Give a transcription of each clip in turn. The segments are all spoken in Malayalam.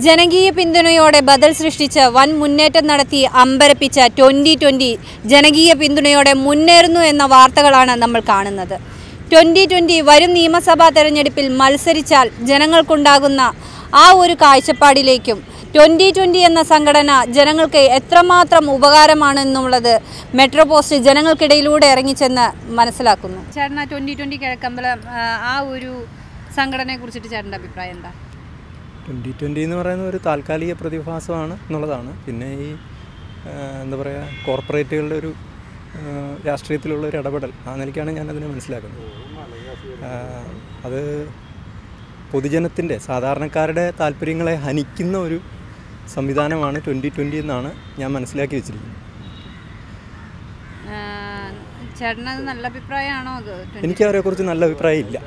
ജനകീയ പിന്തുണയോടെ ബദൽ സൃഷ്ടിച്ച് വൻ മുന്നേറ്റം നടത്തി അമ്പരപ്പിച്ച 2020 ജനകീയ പിന്തുണയോടെ മുന്നേറുന്നു എന്ന വാർത്തകളാണ് നമ്മൾ കാണുന്നത്. 2020 വരും നിയമസഭാ തെരഞ്ഞെടുപ്പിൽ മത്സരിച്ചാൽ ജനങ്ങൾക്കുണ്ടാകുന്ന ആ ഒരു കാഴ്ചപ്പാടിലേക്കും 2020 എന്ന സംഘടന ജനങ്ങൾക്ക് എത്രമാത്രം ഉപകാരമാണെന്നുള്ളത് മെട്രോ പോസ്റ്റ് ജനങ്ങൾക്കിടയിലൂടെ ഇറങ്ങിച്ചെന്ന് മനസ്സിലാക്കുന്നു. ചേട്ടൻ 2020 കിഴക്കമ്പലം ആ ഒരു സംഘടനയെക്കുറിച്ചിട്ട് ചേട്ടൻ്റെ അഭിപ്രായം എന്താ? 2020 എന്ന് പറയുന്ന ഒരു താൽക്കാലിക പ്രതിഭാസമാണ് എന്നുള്ളതാണ്. പിന്നെ ഈ എന്താ പറയുക, കോർപ്പറേറ്റുകളുടെ ഒരു രാഷ്ട്രീയത്തിലുള്ള ഒരു ഇടപെടൽ, ആ നിലയ്ക്കാണ് ഞാനതിനെ മനസ്സിലാക്കുന്നത്. അത് പൊതുജനത്തിൻ്റെ, സാധാരണക്കാരുടെ താല്പര്യങ്ങളെ ഹനിക്കുന്ന ഒരു സംവിധാനമാണ് 2020 എന്നാണ് ഞാൻ മനസ്സിലാക്കി വെച്ചിരിക്കുന്നത്. ചേട്ടനത് നല്ല അഭിപ്രായമാണോ? എനിക്ക് അവരെക്കുറിച്ച് നല്ല അഭിപ്രായം ഇല്ല.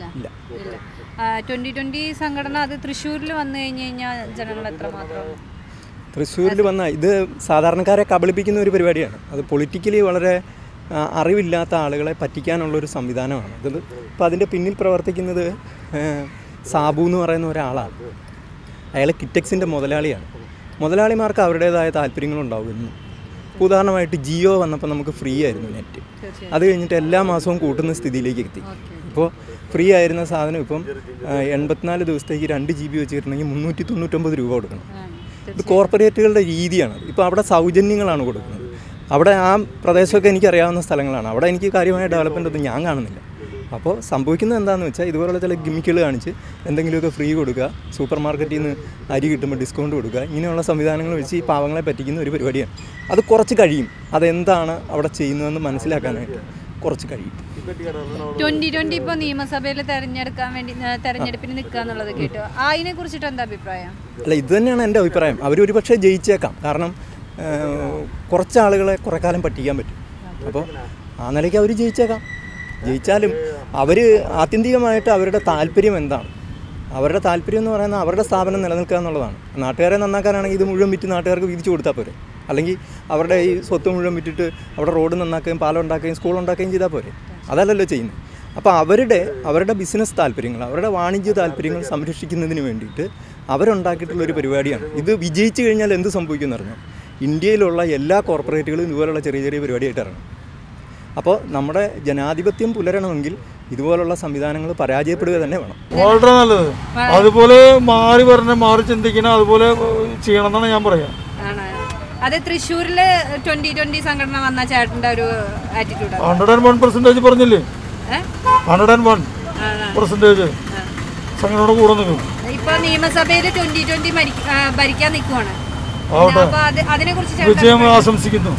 2020 സംഘടന അത് തൃശ്ശൂരിൽ വന്നു കഴിഞ്ഞ് കഴിഞ്ഞാൽ ജനങ്ങൾ എത്രമാത്രം? തൃശ്ശൂരിൽ വന്ന ഇത് സാധാരണക്കാരെ കബളിപ്പിക്കുന്ന ഒരു പരിപാടിയാണ്. അത് പൊളിറ്റിക്കലി വളരെ അറിവില്ലാത്ത ആളുകളെ പറ്റിക്കാനുള്ളൊരു സംവിധാനമാണ്. അത് ഇപ്പോൾ അതിൻ്റെ പിന്നിൽ പ്രവർത്തിക്കുന്നത് സാബു എന്ന് പറയുന്ന ഒരാളാണ്. അയാൾ കിറ്റക്സിൻ്റെ മുതലാളിയാണ്. മുതലാളിമാർക്ക് അവരുടേതായ താല്പര്യങ്ങളുണ്ടാകുന്നു. ഉദാഹരണമായിട്ട് ജിയോ വന്നപ്പോൾ നമുക്ക് ഫ്രീ ആയിരുന്നു നെറ്റ്. അത് കഴിഞ്ഞിട്ട് എല്ലാ മാസവും കൂട്ടുന്ന സ്ഥിതിയിലേക്ക് എത്തി. ഇപ്പോൾ ഫ്രീ ആയിരുന്ന സാധനം ഇപ്പം 84 ദിവസത്തേക്ക് 2 GB വെച്ചിട്ടുണ്ടെങ്കിൽ 399 രൂപ കൊടുക്കണം. ഇത് കോർപ്പറേറ്റുകളുടെ രീതിയാണ്. ഇപ്പോൾ അവിടെ സൗജന്യങ്ങളാണ് കൊടുക്കുന്നത്. അവിടെ ആ പ്രദേശമൊക്കെ എനിക്കറിയാവുന്ന സ്ഥലങ്ങളാണ്. അവിടെ എനിക്ക് കാര്യമായ ഡെവലപ്മെൻ്റ് ഒന്നും ഞാൻ കാണുന്നില്ല. അപ്പോൾ സംഭവിക്കുന്നത് എന്താണെന്ന് വെച്ചാൽ ഇതുപോലുള്ള ചില ഗിമ്മിക്കുകൾ കാണിച്ച് എന്തെങ്കിലുമൊക്കെ ഫ്രീ കൊടുക്കുക, സൂപ്പർ മാർക്കറ്റിൽ നിന്ന് അരി കിട്ടുമ്പോൾ ഡിസ്കൗണ്ട് കൊടുക്കുക, ഇങ്ങനെയുള്ള സംവിധാനങ്ങൾ വെച്ച് ഈ പാവങ്ങളെ പറ്റിക്കുന്ന ഒരു പരിപാടിയാണ്. അത് കുറച്ച് കഴിയും. അതെന്താണ് അവിടെ ചെയ്യുന്നതെന്ന് മനസ്സിലാക്കാനായിട്ട് കുറച്ച് കഴിയും. 2020 ഇപ്പോൾ നിയമസഭയിൽ തെരഞ്ഞെടുപ്പിന് നിൽക്കുക എന്നുള്ളത് കേട്ടു. അതിനെ കുറിച്ചിട്ട് എന്താ അഭിപ്രായം? അല്ല, ഇത് തന്നെയാണ് എൻ്റെ അഭിപ്രായം. അവരൊരു പക്ഷേ ജയിച്ചേക്കാം. കാരണം കുറച്ച് ആളുകളെ കുറേ കാലം പറ്റിക്കാൻ പറ്റും. അപ്പോൾ ആ നിലയ്ക്ക് അവർ ജയിച്ചേക്കാം. ജയിച്ചാലും അവർ ആത്യന്തികമായിട്ട് അവരുടെ താല്പര്യം എന്താണ്? അവരുടെ താല്പര്യം എന്ന് പറയുന്നത് അവരുടെ സ്ഥാപനം നിലനിൽക്കുക എന്നുള്ളതാണ്. നാട്ടുകാരെ നന്നാക്കാനാണെങ്കിൽ ഇത് മുഴുവൻ വിറ്റ് നാട്ടുകാർക്ക് വീതിച്ചു കൊടുത്താൽ പോരെ. അല്ലെങ്കിൽ അവരുടെ ഈ സ്വത്ത് മുഴുവൻ വിറ്റിട്ട് അവിടെ റോഡ് നന്നാക്കുകയും പാലം ഉണ്ടാക്കുകയും സ്കൂൾ ഉണ്ടാക്കുകയും ചെയ്താൽ പോരെ. അതല്ലല്ലോ ചെയ്യുന്നത്. അപ്പോൾ അവരുടെ ബിസിനസ് താല്പര്യങ്ങൾ, അവരുടെ വാണിജ്യ താല്പര്യങ്ങൾ സംരക്ഷിക്കുന്നതിന് വേണ്ടിയിട്ട് അവരുണ്ടാക്കിയിട്ടുള്ളൊരു പരിപാടിയാണ്. ഇത് വിജയിച്ചു കഴിഞ്ഞാൽ എന്ത് സംഭവിക്കുമെന്ന് അറിഞ്ഞാൽ ഇന്ത്യയിലുള്ള എല്ലാ കോർപ്പറേറ്റുകളും ഇതുപോലുള്ള ചെറിയ ചെറിയ പരിപാടിയായിട്ട് ഇറങ്ങും. അപ്പോൾ നമ്മുടെ ജനാധിപത്യം പുലരണമെങ്കിൽ ഇതുപോലുള്ള സംവിധാനങ്ങൾ പരാജയപ്പെടുക തന്നെ വേണം. വളരെ നല്ലത്. അതുപോലെ മാറി ചിന്തിക്കണം, അതുപോലെ ചെയ്യണം എന്നാണ് ഞാൻ പറയാം. അത് തൃശ്ശൂരില് 2020 സംഘടന വന്ന ചേട്ടന്റെ ഒരു ആറ്റിറ്റ്യൂഡ് 101% പറഞ്ഞില്ലേ? 101% സംഘടന കൂടെ നിൽക്കും. ഇപ്പൊ നിയമസഭയിൽ 2020 ഭരിക്കാൻ നിൽക്കുവാണ്. വിജയം ആശംസിക്കുന്നു.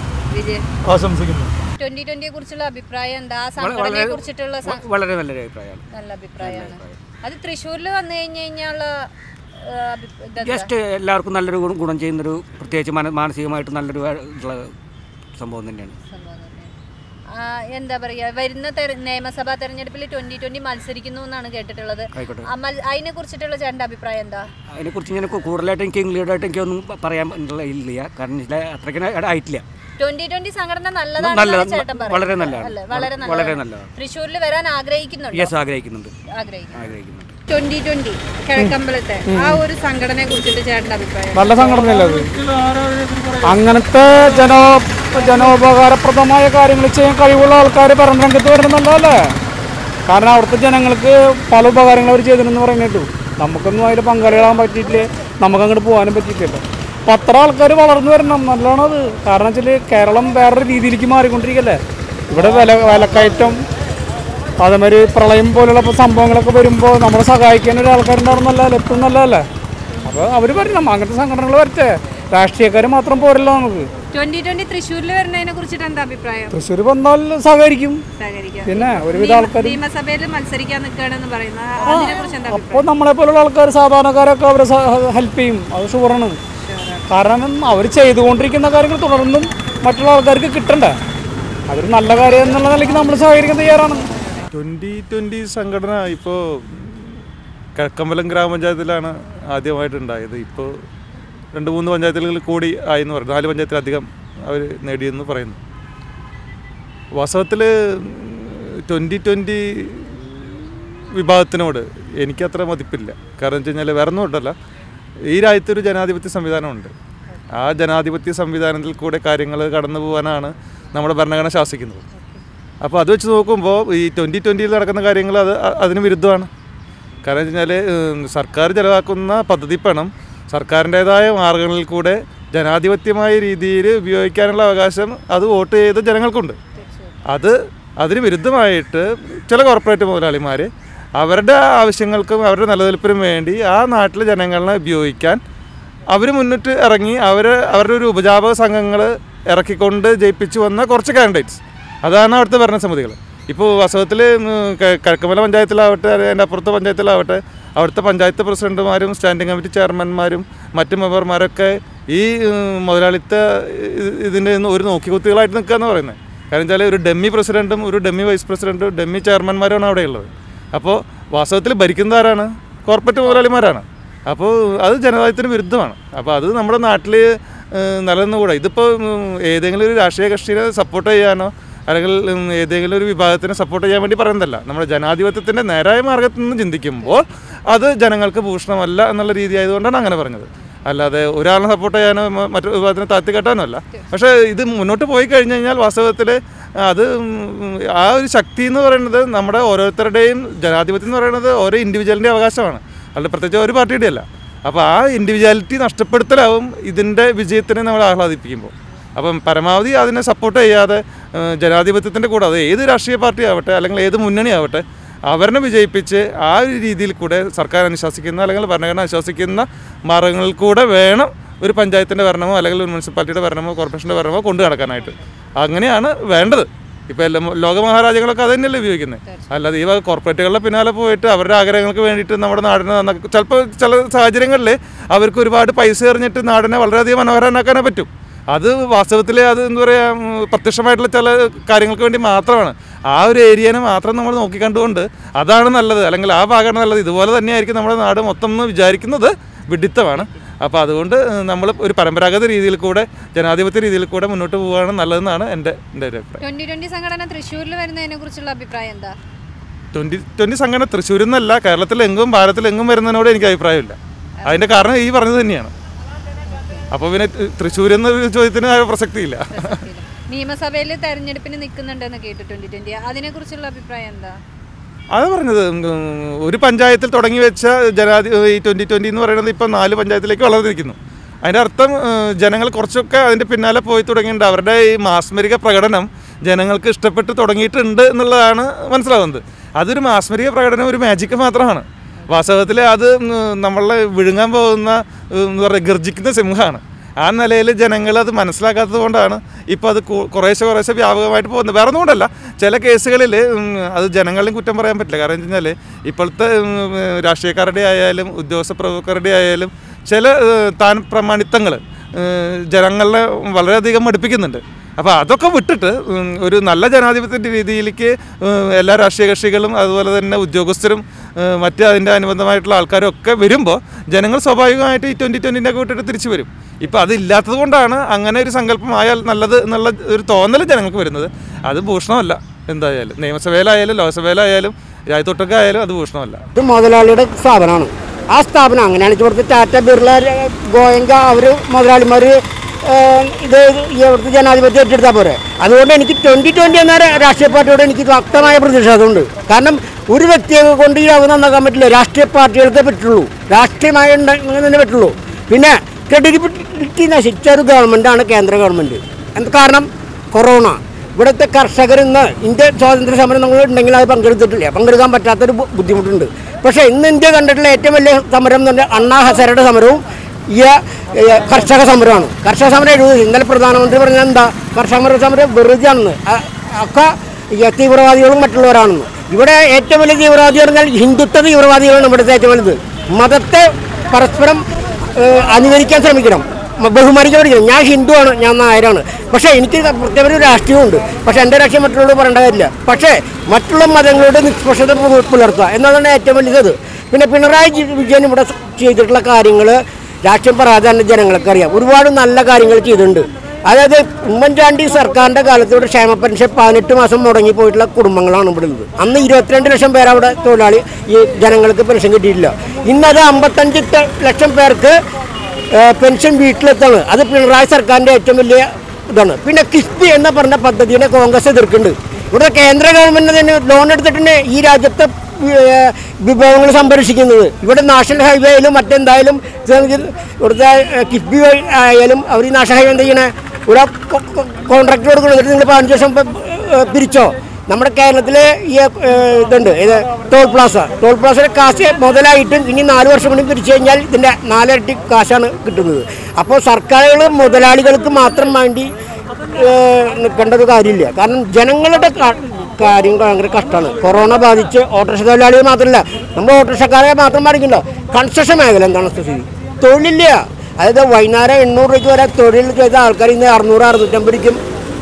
2020 കുറിച്ചുള്ള അഭിപ്രായം എന്താ? സംഘടനയെ കുറിച്ചിട്ടുള്ള വളരെ നല്ലൊരു അഭിപ്രായമാണ്. നല്ല അഭിപ്രായമാണ്. അത് തൃശ്ശൂരിൽ വന്നു കഴിഞ്ഞു കഴിഞ്ഞാൽ ജസ്റ്റ് എല്ലാവർക്കും നല്ലൊരു ഗുണം ചെയ്യുന്നൊരു, പ്രത്യേകിച്ച് മാനസികമായിട്ട് നല്ലൊരു സംഭവം തന്നെയാണ്. എന്താ പറയുക, വരുന്ന നിയമസഭാ തെരഞ്ഞെടുപ്പിൽ 2020 മത്സരിക്കുന്നു എന്നാണ് കേട്ടിട്ടുള്ളത്. അതിനെ കുറിച്ചിട്ടുള്ള ചേട്ടൻ്റെ അഭിപ്രായം എന്താ? അതിനെക്കുറിച്ച് ഞാൻ കൂടുതലായിട്ട് എനിക്ക് ക്ലിയറായിട്ട് എനിക്കൊന്നും പറയാൻ ഇല്ല. കാരണം അത്രയ്ക്ക് ആയിട്ടില്ല. 2020 സംഘടന നല്ലതാണ് ചേട്ടൻ പറയുന്നത്. വളരെ നല്ലതാണ്. തൃശ്ശൂരിൽ വരാൻ ആഗ്രഹിക്കുന്നുണ്ട്. 2020 കിഴക്കമ്പലത്തെ ആ ഒരു സംഘടനയെ കുറിച്ചിട്ട് ചേട്ടൻ്റെ അഭിപ്രായം? നല്ല സംഘടനയല്ലേ അത്? അങ്ങനത്തെ ജനോപകാരപ്രദമായ കാര്യങ്ങൾ ചെയ്യാൻ കഴിവുള്ള ആൾക്കാർ ഭരണരംഗത്ത് വരണം നല്ലതല്ലേ? കാരണം അവിടുത്തെ ജനങ്ങൾക്ക് പല ഉപകാരങ്ങൾ അവർ ചെയ്തിരുന്നു പറയുന്നിട്ടു. നമുക്കൊന്നും അതിൽ പങ്കാളികളാകാൻ പറ്റിയിട്ടില്ല, നമുക്കങ്ങോട്ട് പോകാനും പറ്റിയിട്ടില്ല. അപ്പം അത്ര ആൾക്കാർ വളർന്നു വരണം, നല്ലതാണത്. കാരണം വെച്ചാൽ കേരളം വേറൊരു രീതിയിലേക്ക് മാറിക്കൊണ്ടിരിക്കുകയല്ലേ. ഇവിടെ വിലക്കയറ്റം, അതേമാതിരി പ്രളയം പോലുള്ള സംഭവങ്ങളൊക്കെ വരുമ്പോൾ നമ്മളെ സഹായിക്കാൻ ഒരു ആൾക്കാരുണ്ടാവുന്നതല്ലേ, എപ്പോഴും നല്ലതല്ലേ? അപ്പോൾ അവർ വരണം, അങ്ങനത്തെ സംഘടനകൾ വരട്ടെ. രാഷ്ട്രീയക്കാർ മാത്രം പോരല്ലോ നമുക്ക്. 2020 തൃശ്ശൂരിൽ വരുന്നതിനെ കുറിച്ചിട്ട് എന്താ അഭിപ്രായം? തൃശ്ശൂർ വന്നാൽ സഹകരിക്കും. പിന്നെ ഒരുവിധ ആൾക്കാർ നിയമസഭയിൽ മത്സരിക്കാൻ നിൽക്കുകയാണെന്ന് പറയുന്നത്, അപ്പോൾ നമ്മളെ പോലുള്ള ആൾക്കാർ, സാധാരണക്കാരൊക്കെ അവരെ ഹെൽപ്പ് ചെയ്യും. അത് ഷുവറാണ്. കാരണം അവർ ചെയ്തുകൊണ്ടിരിക്കുന്ന കാര്യങ്ങൾ തുടർന്നും മറ്റുള്ള ആൾക്കാർക്ക് കിട്ടണ്ടേ. അതൊരു നല്ല കാര്യം എന്നുള്ള നിലയ്ക്ക് നമ്മൾ സഹകരിക്കാൻ തയ്യാറാണ്. 2020 സംഘടന ഇപ്പോൾ കിഴക്കമ്പലം ഗ്രാമപഞ്ചായത്തിലാണ് ആദ്യമായിട്ടുണ്ടായത്. ഇപ്പോൾ 2-3 പഞ്ചായത്തുകളിൽ കൂടി ആയെന്ന് പറയും. 4 പഞ്ചായത്തിലധികം അവർ നേടിയെന്ന് പറയുന്നു. വാസ്തവത്തിൽ 2020 വിഭാഗത്തിനോട് എനിക്കത്ര മതിപ്പില്ല. കാരണം വെച്ച് കഴിഞ്ഞാൽ വേറെ ഒന്നും ഉണ്ടല്ല, ഈ രാജ്യത്തൊരു ജനാധിപത്യ സംവിധാനമുണ്ട്. ആ ജനാധിപത്യ സംവിധാനത്തിൽ കൂടെ കാര്യങ്ങൾ കടന്നു പോകാനാണ് നമ്മുടെ ഭരണഘടന ശാസിക്കുന്നത്. അപ്പോൾ അത് വെച്ച് നോക്കുമ്പോൾ ഈ 2020 നടക്കുന്ന കാര്യങ്ങൾ അതിന് വിരുദ്ധമാണ്. കാരണം വെച്ച് കഴിഞ്ഞാൽ സർക്കാർ ചെലവാക്കുന്ന പദ്ധതി പണം സർക്കാരിൻ്റേതായ മാർഗങ്ങളിൽ കൂടെ ജനാധിപത്യമായ രീതിയിൽ ഉപയോഗിക്കാനുള്ള അവകാശം അത് വോട്ട് ചെയ്ത ജനങ്ങൾക്കുണ്ട്. അതിന് വിരുദ്ധമായിട്ട് ചില കോർപ്പറേറ്റ് മുതലാളിമാർ അവരുടെ ആവശ്യങ്ങൾക്കും അവരുടെ നിലനിൽപ്പിനും വേണ്ടി ആ നാട്ടിലെ ജനങ്ങളെ ഉപയോഗിക്കാൻ അവർ മുന്നിട്ട് ഇറങ്ങി അവരുടെ ഒരു ഉപജാപക സംഘങ്ങൾ ഇറക്കിക്കൊണ്ട് ജയിപ്പിച്ചു വന്ന കുറച്ച് കാൻഡിഡേറ്റ്സ്, അതാണ് അവിടുത്തെ ഭരണസമിതികൾ. ഇപ്പോൾ വാസ്തവത്തിൽ കിഴക്കമല പഞ്ചായത്തിലാവട്ടെ, അതിൻ്റെ അപ്പുറത്തെ പഞ്ചായത്തിലാവട്ടെ, അവിടുത്തെ പഞ്ചായത്ത് പ്രസിഡന്റുമാരും സ്റ്റാൻഡിംഗ് കമ്മിറ്റി ചെയർമാൻമാരും മറ്റു മെമ്പർമാരൊക്കെ ഈ മുതലാളിത്ത ഇതിൻ്റെ ഒരു നോക്കിക്കുത്തികളായിട്ട് നിൽക്കുക എന്ന് പറയുന്നത്. കാരണം വെച്ചാൽ ഒരു ഡെമ്മി പ്രസിഡൻറ്റും ഒരു ഡെമ്മി വൈസ് പ്രസിഡൻറ്റും ഡെമ്മി ചെയർമാൻമാരുമാണ് അവിടെയുള്ളത്. അപ്പോൾ വാസ്തവത്തിൽ ഭരിക്കുന്നത് ആരാണ്? കോർപ്പറേറ്റ് മുതലാളിമാരാണ്. അപ്പോൾ അത് ജനാധിപത്യത്തിന് വിരുദ്ധമാണ്. അപ്പോൾ അത് നമ്മുടെ നാട്ടിൽ നിലനിന്നുകൂടാ. ഇതിപ്പോൾ ഏതെങ്കിലും ഒരു രാഷ്ട്രീയ കക്ഷിയെ സപ്പോർട്ട് ചെയ്യാനോ അല്ലെങ്കിൽ ഏതെങ്കിലും ഒരു വിഭാഗത്തിനെ സപ്പോർട്ട് ചെയ്യാൻ വേണ്ടി പറയുന്നതല്ല. നമ്മുടെ ജനാധിപത്യത്തിൻ്റെ നേരായ മാർഗ്ഗത്തിൽ നിന്ന് ചിന്തിക്കുമ്പോൾ അത് ജനങ്ങൾക്ക് ഭൂഷണമല്ല എന്നുള്ള രീതി ആയതുകൊണ്ടാണ് അങ്ങനെ പറഞ്ഞത്. അല്ലാതെ ഒരാളെ സപ്പോർട്ട് ചെയ്യാനോ മറ്റൊരു വിഭാഗത്തിനെ താഴ്ത്തി കെട്ടാനോ അല്ല. പക്ഷേ ഇത് മുന്നോട്ട് പോയി കഴിഞ്ഞ് കഴിഞ്ഞാൽ വാസ്തവത്തിൽ അത് ആ ഒരു ശക്തി എന്ന് പറയുന്നത് നമ്മുടെ ഓരോരുത്തരുടെയും ജനാധിപത്യം എന്ന് പറയുന്നത് ഓരോ ഇൻഡിവിജ്വലിൻ്റെ അവകാശമാണ്, അല്ല പ്രത്യേകിച്ച് ഒരു പാർട്ടിയുടെ അല്ല. അപ്പോൾ ആ ഇൻഡിവിജ്വാലിറ്റി നഷ്ടപ്പെടുത്തലാവും ഇതിൻ്റെ വിജയത്തിനെ നമ്മൾ ആഹ്ലാദിപ്പിക്കുമ്പോൾ. അപ്പം പരമാവധി അതിനെ സപ്പോർട്ട് ചെയ്യാതെ ജനാധിപത്യത്തിൻ്റെ കൂടെ അത് ഏത് രാഷ്ട്രീയ പാർട്ടി ആവട്ടെ അല്ലെങ്കിൽ ഏത് മുന്നണി ആവട്ടെ അവരെ വിജയിപ്പിച്ച് ആ ഒരു രീതിയിൽ കൂടെ സർക്കാർ അനുശാസിക്കുന്ന അല്ലെങ്കിൽ ഭരണഘടന അനുശാസിക്കുന്ന മാർഗ്ഗങ്ങളിൽ കൂടെ വേണം ഒരു പഞ്ചായത്തിൻ്റെ ഭരണമോ അല്ലെങ്കിൽ ഒരു മുനിസിപ്പാലിറ്റിയുടെ ഭരണമോ കോർപ്പറേഷൻ്റെ ഭരണമോ കൊണ്ടു നടക്കാനായിട്ട്. അങ്ങനെയാണ് വേണ്ടത്. ഇപ്പോൾ എല്ലാ ലോകമഹാരാജ്യങ്ങളൊക്കെ അത് തന്നെയല്ലേ ഉപയോഗിക്കുന്നത്. അല്ലാതെ ഈ കോർപ്പറേറ്റുകളുടെ പിന്നാലെ പോയിട്ട് അവരുടെ ആഗ്രഹങ്ങൾക്ക് വേണ്ടിയിട്ട് നമ്മുടെ നാടിനെ ചിലപ്പോൾ ചില സാഹചര്യങ്ങളിൽ അവർക്ക് ഒരുപാട് പൈസ എറിഞ്ഞിട്ട് നാടിനെ വളരെയധികം മനോഹരമാക്കാനേ പറ്റും. അത് വാസ്തവത്തിൽ അത് എന്താ പറയുക പ്രത്യക്ഷമായിട്ടുള്ള ചില കാര്യങ്ങൾക്ക് വേണ്ടി മാത്രമാണ്. ആ ഒരു ഏരിയനെ മാത്രം നമ്മൾ നോക്കിക്കണ്ടുകൊണ്ട് അതാണ് നല്ലത് അല്ലെങ്കിൽ ആ ഭാഗമാണ് നല്ലത്, ഇതുപോലെ തന്നെയായിരിക്കും നമ്മുടെ നാട് മൊത്തം എന്ന് വിചാരിക്കുന്നത് വിഡിത്തമാണ്. അപ്പോൾ അതുകൊണ്ട് നമ്മൾ ഒരു പരമ്പരാഗത രീതിയിൽ കൂടെ ജനാധിപത്യ രീതിയിൽ കൂടെ മുന്നോട്ട് പോവുകയാണ് നല്ലതെന്നാണ് എൻ്റെ ഒരു അഭിപ്രായം. 2020 സംഘടന തൃശ്ശൂരിൽ വരുന്നതിനെ കുറിച്ചുള്ള അഭിപ്രായം എന്താ? 2020 സംഘടന തൃശ്ശൂരിൽ നിന്നല്ല, കേരളത്തിലെങ്ങും ഭാരതത്തിലെങ്ങും വരുന്നതിനോട് എനിക്ക് അഭിപ്രായമില്ല. അതിൻ്റെ കാരണം ഈ പറഞ്ഞത് തന്നെയാണ്. അപ്പോൾ പിന്നെ തൃശ്ശൂർ എന്നൊരു ചോദ്യത്തിന് പ്രസക്തിയില്ല. നിയമസഭയിൽ തെരഞ്ഞെടുപ്പിന് നിൽക്കുന്നുണ്ടെന്ന് കേട്ടു 2020, അതിനെക്കുറിച്ചുള്ള അഭിപ്രായം എന്താ? അത് പറഞ്ഞത് ഒരു പഞ്ചായത്തിൽ തുടങ്ങി വെച്ച ഈ 2020 എന്ന് പറയുന്നത് ഇപ്പം 4 പഞ്ചായത്തിലേക്ക് വളർന്നിരിക്കുന്നു. അതിൻ്റെ അർത്ഥം ജനങ്ങൾ കുറച്ചൊക്കെ അതിൻ്റെ പിന്നാലെ പോയി തുടങ്ങിയിട്ടുണ്ട്. അവരുടെ ഈ മാസ്മരിക പ്രകടനം ജനങ്ങൾക്ക് ഇഷ്ടപ്പെട്ട് തുടങ്ങിയിട്ടുണ്ട് എന്നുള്ളതാണ് മനസ്സിലാവുന്നത്. അതൊരു മാസ്മരിക പ്രകടനം, ഒരു മാജിക്ക് മാത്രമാണ്. വാസ്തവത്തിൽ അത് നമ്മളെ വിഴുങ്ങാൻ പോകുന്ന എന്ന് പറയുക ഗർജിക്കുന്ന സിംഹമാണ്. ആ നിലയിൽ ജനങ്ങൾ അത് മനസ്സിലാക്കാത്തത് കൊണ്ടാണ് ഇപ്പോൾ അത് കുറേശ്ശെ വ്യാപകമായിട്ട് പോകുന്നത്. വേറെ ഒന്നുകൊണ്ടല്ല, ചില കേസുകളിൽ അത് ജനങ്ങളെയും കുറ്റം പറയാൻ പറ്റില്ല. കാരണം വെച്ച് കഴിഞ്ഞാൽ ഇപ്പോഴത്തെ രാഷ്ട്രീയക്കാരുടെ ആയാലും ഉദ്യോഗസ്ഥ പ്രമുഖരുടെ ആയാലും ചില താൻ പ്രമാണിത്തങ്ങൾ ജനങ്ങളെ വളരെയധികം മടുപ്പിക്കുന്നുണ്ട്. അപ്പോൾ അതൊക്കെ വിട്ടിട്ട് ഒരു നല്ല ജനാധിപത്യത്തിൻ്റെ രീതിയിലേക്ക് എല്ലാ രാഷ്ട്രീയ കക്ഷികളും അതുപോലെ തന്നെ ഉദ്യോഗസ്ഥരും മറ്റ് അതിൻ്റെ അനുബന്ധമായിട്ടുള്ള ആൾക്കാരും ഒക്കെ വരുമ്പോൾ ജനങ്ങൾ സ്വാഭാവികമായിട്ട് ഈ 2020 വിട്ടിട്ട് തിരിച്ചു വരും. ഇപ്പോൾ അതില്ലാത്തത് കൊണ്ടാണ് അങ്ങനെ ഒരു സങ്കല്പമായാൽ നല്ലത് എന്നുള്ള ഒരു തോന്നൽ ജനങ്ങൾക്ക് വരുന്നത്. അത് ഭൂഷണമല്ല. എന്തായാലും നിയമസഭയിലായാലും ലോക്സഭയിലായാലും രാജ്യത്തൊട്ടൊക്കെ ആയാലും അത് ഭൂഷണമല്ല. ഇത് മുതലാളിയുടെ സ്ഥാപനമാണ്. ആ സ്ഥാപനം അങ്ങനെയാണ് ഇവിടുത്തെ ടാറ്റ, ബിർള, ഗോയങ്ക അവർ മുതലാളിമാർ ഇത് ഇവിടുത്തെ ജനാധിപത്യം ഏറ്റെടുത്താൽ പോരെ. അതുകൊണ്ട് എനിക്ക് 2020 എന്ന രാഷ്ട്രീയ പാർട്ടിയോട് എനിക്ക് വ്യക്തമായ പ്രതിഷേധമുണ്ട്. കാരണം ഒരു വ്യക്തിയെ കൊണ്ട് ഈ അത് നന്നാക്കാൻ പറ്റില്ല. രാഷ്ട്രീയ പാർട്ടികൾക്കേ പറ്റുള്ളൂ, രാഷ്ട്രീയമായി തന്നെ പറ്റുള്ളൂ. പിന്നെ ക്രെഡിബിലിറ്റി നശിച്ച ഒരു ഗവൺമെൻറ്റാണ് കേന്ദ്ര ഗവൺമെൻറ്. കാരണം കൊറോണ, ഇവിടുത്തെ കർഷകർ ഇന്ന് ഇന്ത്യ സ്വാതന്ത്ര്യ സമരം നമ്മൾ ഉണ്ടെങ്കിൽ അത് പങ്കെടുക്കാൻ പറ്റാത്തൊരു ബുദ്ധിമുട്ടുണ്ട്. പക്ഷേ ഇന്ന് ഇന്ത്യ കണ്ടിട്ടുള്ള ഏറ്റവും വലിയ സമരം എന്ന് പറഞ്ഞാൽ അണ്ണാ ഹസാരയുടെ സമരവും ഈ കർഷക സമരമാണ്. കർഷക സമരം ഇന്നലെ പ്രധാനമന്ത്രി പറഞ്ഞാൽ എന്താ, കർഷക സമരം വെറുതെ ആണെന്ന്, ഒക്കെ തീവ്രവാദികളും മറ്റുള്ളവരാണെന്ന്. ഇവിടെ ഏറ്റവും വലിയ തീവ്രവാദി പറഞ്ഞാൽ ഹിന്ദുത്വ തീവ്രവാദികളാണ് ഇവിടുത്തെ ഏറ്റവും വലുത്. മതത്തെ പരസ്പരം അനുകരിക്കാൻ ശ്രമിക്കണം, ബഹുമാനിക്കാൻ പഠിക്കണം. ഞാൻ ഹിന്ദുവാണ്, ഞാൻ നായരാണ്, പക്ഷേ എനിക്ക് പ്രത്യേക ഒരു രാഷ്ട്രീയമുണ്ട്. പക്ഷേ എൻ്റെ രാഷ്ട്രീയം മറ്റുള്ളവരോട് പറയേണ്ട കാര്യമില്ല. പക്ഷേ മറ്റുള്ള മതങ്ങളുടെ നിഷ്പക്ഷത പുലർത്തുക എന്നതാണ് ഏറ്റവും വലിയത്. പിന്നെ പിണറായി വിജയൻ ഇവിടെ ചെയ്തിട്ടുള്ള കാര്യങ്ങൾ രാഷ്ട്രീയം പറയാതെ തന്നെ ജനങ്ങൾക്ക് അറിയാം. ഒരുപാട് നല്ല കാര്യങ്ങൾ ചെയ്തിട്ടുണ്ട്. അതായത് ഉമ്മൻചാണ്ടി സർക്കാരിൻ്റെ കാലത്തോട് ക്ഷേമ പെൻഷൻ 18 മാസം മുടങ്ങിപ്പോയിട്ടുള്ള കുടുംബങ്ങളാണ് ഇവിടെ ഉള്ളത്. അന്ന് 22 ലക്ഷം പേര് അവിടെ തൊഴിലാളി ഈ ജനങ്ങൾക്ക് പെൻഷൻ കിട്ടിയിട്ടില്ല. ഇന്നത് 55 ലക്ഷം പേർക്ക് പെൻഷൻ വീട്ടിലെത്താണ്. അത് പിണറായി സർക്കാരിൻ്റെ ഏറ്റവും വലിയ ഇതാണ്. പിന്നെ കിഫ്ബി എന്ന് പറഞ്ഞ പദ്ധതിയെ കോൺഗ്രസ് എതിർക്കുന്നുണ്ട്. ഇവിടെ കേന്ദ്ര ഗവൺമെൻറ് തന്നെ ലോൺ എടുത്തിട്ടുണ്ട് ഈ രാജ്യത്തെ വിഭവങ്ങൾ സംരക്ഷിക്കുന്നത്. ഇവിടെ നാഷണൽ ഹൈവേ ആയാലും മറ്റെന്തായാലും ഇവിടുത്തെ കിഫ്ബി ആയാലും അവർ ഈ നാഷണൽ ഹൈവേ എന്താ ചെയ്യണേ, ഇവിടെ കോൺട്രാക്ട് കൊടുക്കണം. എന്നിട്ട് നിങ്ങൾ 15 വർഷം പിരിച്ചോ. നമ്മുടെ കേരളത്തിൽ ഈ ഇതുണ്ട്, ഇത് ടോൾ പ്ലാസയുടെ കാശ് മുതലായിട്ടും ഇനി 4 വർഷം കൂടി പിരിച്ചു കഴിഞ്ഞാൽ ഇതിൻ്റെ 4 ഇരട്ടി കാശാണ് കിട്ടുന്നത്. അപ്പോൾ സർക്കാരുകൾ മുതലാളികൾക്ക് മാത്രം വേണ്ടി നിൽക്കേണ്ട ഒരു കാര്യമില്ല. കാരണം ജനങ്ങളുടെ കാര്യം ഭയങ്കര കഷ്ടമാണ്. കൊറോണ ബാധിച്ച് ഓട്ടോറിക്ഷ തൊഴിലാളികൾ മാത്രമല്ല, നമ്മൾ ഓട്ടോറിക്ഷക്കാരെ മാത്രം ബാധിക്കണ്ടോ. കൺസ്ട്രക്ഷൻ മേഖല എന്താണ് സ്ഥിതി? തൊഴിലില്ല. അതായത് വൈകുന്നേരം 800 രൂപയ്ക്ക് വരെ തൊഴിൽ ചെയ്ത ആൾക്കാർ ഇന്ന് 600-650 രൂപയ്ക്കും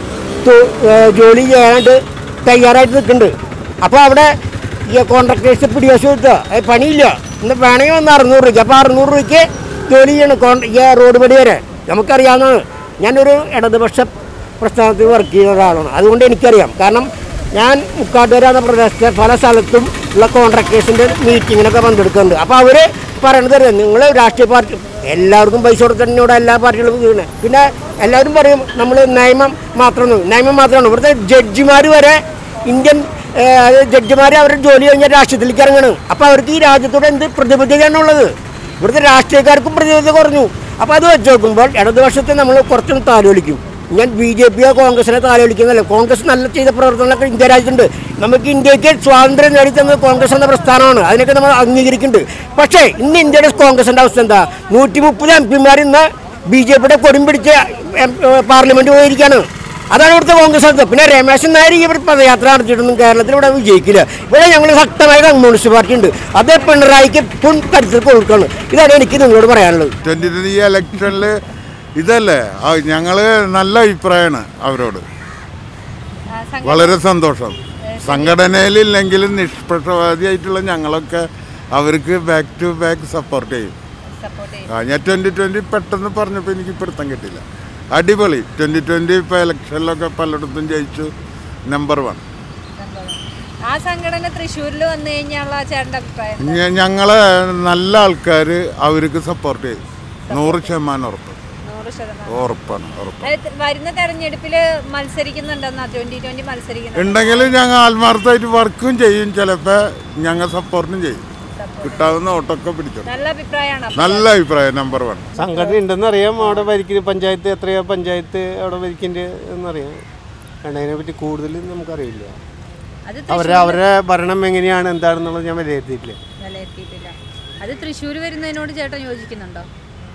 ജോലി ചെയ്യാനായിട്ട് തയ്യാറായിട്ട് നിൽക്കുന്നുണ്ട്. അപ്പോൾ അവിടെ ഈ കോൺട്രാക്ടേഴ്സ് പിടിവശം കിട്ടുക, പണിയില്ല. ഇന്ന് വേണമെങ്കിൽ വന്ന് 600 രൂപയ്ക്ക്. അപ്പോൾ 600 രൂപയ്ക്ക് ജോലി ചെയ്യണം ഈ റോഡ് പടി വരെ. നമുക്കറിയാവുന്നതാണ്. ഞാനൊരു ഇടതുപക്ഷ പ്രസ്ഥാനത്തിൽ വർക്ക് ചെയ്യുന്ന ഒരാളാണ്. അതുകൊണ്ട് എനിക്കറിയാം. കാരണം ഞാൻ മുക്കാട്ടുകര എന്ന പ്രദേശത്തെ പല സ്ഥലത്തും ഉള്ള കോൺട്രാക്ടേഴ്സിൻ്റെ മീറ്റിങ്ങിനൊക്കെ പങ്കെടുക്കുന്നുണ്ട്. അപ്പോൾ അവർ പറയണത് നിങ്ങൾ രാഷ്ട്രീയ പാർട്ടി എല്ലാവർക്കും പൈസ കൊടുത്തിട്ട് ഇവിടെ എല്ലാ പാർട്ടികളും ചെയ്യുന്നത്. പിന്നെ എല്ലാവരും പറയും നമ്മൾ നിയമം മാത്രമാണ്. ഇവിടുത്തെ ജഡ്ജിമാർ വരെ ഇന്ത്യൻ ജഡ്ജിമാർ അവരുടെ ജോലി കഴിഞ്ഞാൽ രാഷ്ട്രീയത്തിലേക്ക് ഇറങ്ങണം. അപ്പോൾ അവർക്ക് ഈ രാജ്യത്തോടെ എന്ത് പ്രതിബദ്ധതയാണുള്ളത്? ഇവിടുത്തെ രാഷ്ട്രീയക്കാർക്കും പ്രതിബദ്ധത കുറഞ്ഞു. അപ്പോൾ അത് വെച്ച് നോക്കുമ്പോൾ ഇടതുപക്ഷത്തെ നമ്മൾ കുറച്ചൊന്ന് താലോലിക്കും. ഞാൻ BJP കോൺഗ്രസിനെ താലോലിക്കുന്നതല്ല. കോൺഗ്രസ് നല്ല ചെയ്ത പ്രവർത്തനങ്ങളൊക്കെ ഇന്ത്യ രാജ്യത്തുണ്ട്. നമുക്ക് ഇന്ത്യക്ക് സ്വാതന്ത്ര്യം നേടിത്തന്നത് കോൺഗ്രസ് എന്ന പ്രസ്ഥാനമാണ്. അതിനൊക്കെ നമ്മൾ അംഗീകരിക്കുന്നുണ്ട്. പക്ഷേ ഇന്ന് ഇന്ത്യയുടെ കോൺഗ്രസിൻ്റെ അവസ്ഥ എന്താ? 130 MP ഇന്ന് BJP കൊടിയും പിടിച്ച് പാർലമെൻറ്റ് പോയിരിക്കുകയാണ്. അതാണ് ഇവിടുത്തെ കോൺഗ്രസ് അടുത്ത്. പിന്നെ രമേശൻ നായർ ഇവർ പദയാത്ര നടത്തിയിട്ടൊന്നും കേരളത്തിൽ ഇവിടെ വിജയിക്കില്ല. ഇവിടെ ഞങ്ങൾ ശക്തമായ കമ്മ്യൂണിസ്റ്റ് പാർട്ടി ഉണ്ട്. അത് പിണറായിക്ക് ഫുൾ കരുത്തിൽ കൊടുക്കുകയാണ്. ഇതാണ് എനിക്ക് നിങ്ങളോട് പറയാനുള്ളത്. 2023 ഇലക്ഷനിൽ ഇതല്ലേ ഞങ്ങൾ നല്ല അഭിപ്രായമാണ് അവരോട്. വളരെ സന്തോഷം. സംഘടനയിലില്ലെങ്കിലും നിഷ്പക്ഷവാദിയായിട്ടുള്ള ഞങ്ങളൊക്കെ അവർക്ക് ബാക്ക് ടു ബാക്ക് സപ്പോർട്ട് ചെയ്യും. ഞാൻ 2020 പെട്ടെന്ന് പറഞ്ഞപ്പോൾ എനിക്ക് പിടുത്തം കിട്ടില്ല. അടിപൊളി. 2020 ഇപ്പോൾ ഇലക്ഷനിലൊക്കെ പലയിടത്തും ജയിച്ചു. നമ്പർ 1. ആ സംഘടന തൃശ്ശൂരിൽ വന്നു കഴിഞ്ഞാൽ ചേട്ടൻ്റെ അഭിപ്രായം? ഞങ്ങളെ നല്ല ആൾക്കാർ അവർക്ക് സപ്പോർട്ട് ചെയ്യും. 100% ഉറപ്പാണ്. വരുന്ന തെരഞ്ഞെടുപ്പിൽ മത്സരിക്കുന്നുണ്ടെന്നാ 2020 മത്സരിക്കുന്നു ഉണ്ടെങ്കിൽ ഞങ്ങൾ ആത്മാർത്ഥമായിട്ട് വർക്കും ചെയ്യും. ചിലപ്പോൾ ഞങ്ങൾ സപ്പോർട്ടും ചെയ്യും. കിട്ടാവുന്ന ഓട്ടൊക്കെ പിടിച്ചു. നല്ല അഭിപ്രായം. നമ്പർ 1 സംഘടന ഉണ്ടെന്ന് അറിയാം. അവിടെ ഭരിക്കുന്ന പഞ്ചായത്ത് എത്രയാ പഞ്ചായത്ത് അവിടെ ഭരിക്കേണ്ടത് എന്നറിയാം. അതിനെ പറ്റി കൂടുതൽ നമുക്കറിയില്ല. അവരുടെ ഭരണം എങ്ങനെയാണ് എന്താണെന്നുള്ളത് ഞാൻ വിലയിരുത്തിയിട്ടില്ല. അത് തൃശ്ശൂർ വരുന്നതിനോട് ചേട്ടൻ യോജിക്കുന്നുണ്ടോ?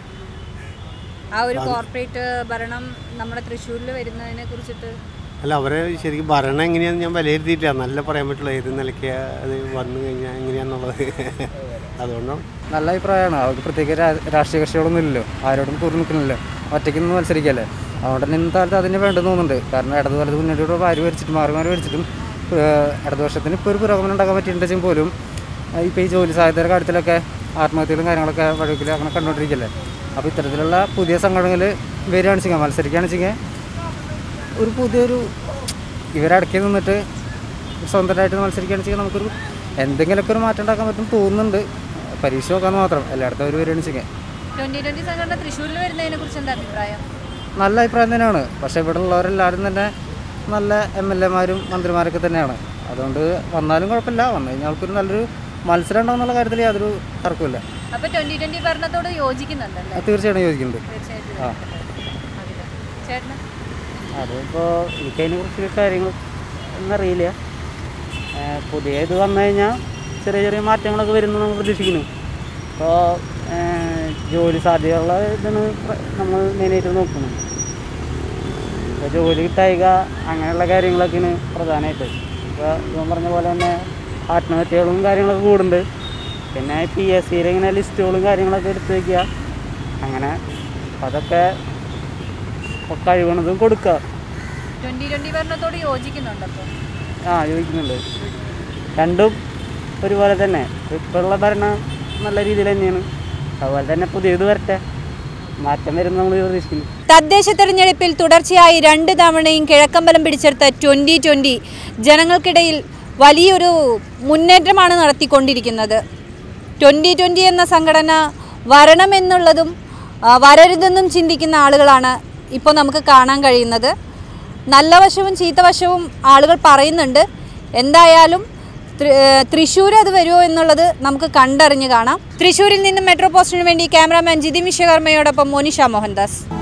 ആ ഒരു കോർപ്പറേറ്റ് ഭരണം നമ്മുടെ തൃശ്ശൂരിൽ വരുന്നതിനെ കുറിച്ചിട്ട്? അല്ല, അവരെ ശരിക്കും ഭരണം എങ്ങനെയാണെന്ന് ഞാൻ വിലയിരുത്തിയിട്ടില്ല. നല്ല പറയാൻ പറ്റുള്ളൂ ഏത് നിലയ്ക്ക് അത് വന്നു കഴിഞ്ഞാൽ എങ്ങനെയാണെന്നുള്ളത്. അതുകൊണ്ടാണ് നല്ല അഭിപ്രായമാണ്. അവർക്ക് പ്രത്യേക രാഷ്ട്രീയ കക്ഷികളൊന്നും ഇല്ലല്ലോ, ആരോടും കൂറി നിൽക്കുന്നില്ലല്ലോ, ഒറ്റയ്ക്കൊന്നും മത്സരിക്കല്ലേ. അതുകൊണ്ട് തന്നെ ഇന്നത്തെ കാലത്ത് അതിന് വേണ്ടെന്ന് തോന്നുന്നുണ്ട്. കാരണം ഇടതുകാലത്ത് മുന്നോട്ട് വാരി വരച്ചിട്ടും മാറി വരച്ചിട്ടും ഇടതുപക്ഷത്തിന് ഇപ്പോൾ ഒരു പുരോഗമനം ഉണ്ടാക്കാൻ പറ്റിയിട്ടുണ്ടെങ്കിൽ പോലും ഇപ്പോൾ ഈ ജോലി സാധ്യതയുടെ കാര്യത്തിലൊക്കെ ആത്മഹത്യകളും കാര്യങ്ങളൊക്കെ വഴിക്കിൽ അങ്ങനെ കണ്ടുകൊണ്ടിരിക്കല്ലേ. അപ്പോൾ ഇത്തരത്തിലുള്ള പുതിയ സംഘടനകൾ വരികയാണ് ചെയ്യുക, മത്സരിക്കുകയാണ് ചെയ്യുക. ഒരു പുതിയൊരു ഇവരടക്കി നിന്നിട്ട് സ്വന്തമായിട്ട് മത്സരിക്കുകയാണ് ചെയ്യുക. നമുക്കൊരു എന്തെങ്കിലുമൊക്കെ ഒരു മാറ്റം ഉണ്ടാക്കാൻ പറ്റും തോന്നുന്നുണ്ട്. പരീക്ഷ നോക്കാമെന്ന് മാത്രം. എല്ലായിടത്തും അവർ വരികയാണ് ചെയ്യുക. 2020 സംഘടന തൃശ്ശൂരിൽ വരുന്നതിനെ കുറിച്ച് എന്താ അഭിപ്രായം? നല്ല അഭിപ്രായം തന്നെയാണ്. പക്ഷേ ഇവിടെ ഉള്ളവരെല്ലാവരും തന്നെ നല്ല MLA-മാരും മന്ത്രിമാരൊക്കെ തന്നെയാണ്. അതുകൊണ്ട് വന്നാലും കുഴപ്പമില്ല. വന്നു കഴിഞ്ഞാൽ അവർക്കൊരു നല്ലൊരു മത്സരം ഉണ്ടാകുന്നുള്ള കാര്യത്തിൽ യാതൊരു തർക്കമില്ല. അപ്പോൾ 2020 ഭരണത്തോട് യോജിക്കുന്നുണ്ടല്ലേ? തീർച്ചയായിട്ടും യോജിക്കുന്നുണ്ട്. ആ ചേട്ടന് അതിപ്പോൾ എനിക്കതിനെ കുറിച്ച് കാര്യങ്ങൾ ഒന്നറിയില്ല. പുതിയ ഇത് വന്നു കഴിഞ്ഞാൽ ചെറിയ ചെറിയ മാറ്റങ്ങളൊക്കെ വരുന്നു നമ്മൾ പ്രതീക്ഷിക്കുന്നു. ഇപ്പോൾ ജോലി സാധ്യതയുള്ള ഇതാണ് നമ്മൾ മെയിനായിട്ട് നോക്കുന്നത്. ഇപ്പോൾ ജോലി കിട്ടുക അങ്ങനെയുള്ള കാര്യങ്ങളൊക്കെയാണ് പ്രധാനമായിട്ട്. ഇപ്പോൾ ഇപ്പം പറഞ്ഞ പോലെ തന്നെ ആത്മഹത്യകളും കാര്യങ്ങളൊക്കെ കൂടുന്നുണ്ട്. പിന്നെ PSCയിൽ ഇങ്ങനെ ലിസ്റ്റുകളും കാര്യങ്ങളൊക്കെ എടുത്ത് വയ്ക്കുക. അങ്ങനെ അതൊക്കെ കഴിവണതും കൊടുക്കുക. 2020 ഭരണത്തോട് യോജിക്കുന്നുണ്ടപ്പോൾ? യോജിക്കുന്നുണ്ട്. രണ്ടും ഒരുപോലെ തന്നെ. ഇപ്പോഴുള്ള ഭരണം നല്ല രീതിയിൽ തന്നെയാണ്. അതുപോലെ തന്നെ പുതിയത് വരട്ടെ. മാറ്റം വരുന്ന നമ്മൾ പ്രതീക്ഷിക്കുന്നു. തദ്ദേശ തെരഞ്ഞെടുപ്പിൽ തുടർച്ചയായി 2 തവണയും കിഴക്കമ്പലം പിടിച്ചെടുത്ത 2020 ജനങ്ങൾക്കിടയിൽ വലിയൊരു മുന്നേറ്റമാണ് നടത്തിക്കൊണ്ടിരിക്കുന്നത്. 2020 എന്ന സംഘടന വരണമെന്നുള്ളതും വരരുതെന്നും ചിന്തിക്കുന്ന ആളുകളാണ് ഇപ്പോൾ നമുക്ക് കാണാൻ കഴിയുന്നത്. നല്ല വശവും ചീത്ത വശവും ആളുകൾ പറയുന്നുണ്ട്. എന്തായാലും തൃശ്ശൂർ അത് വരുമോ എന്നുള്ളത് നമുക്ക് കണ്ടറിഞ്ഞ് കാണാം. തൃശ്ശൂരിൽ നിന്നും മെട്രോ പോസ്റ്റിന് വേണ്ടി ക്യാമറാമാൻ ജിതിൻ വിശ്വകർമ്മയോടൊപ്പം മോനിഷ മോഹൻദാസ്.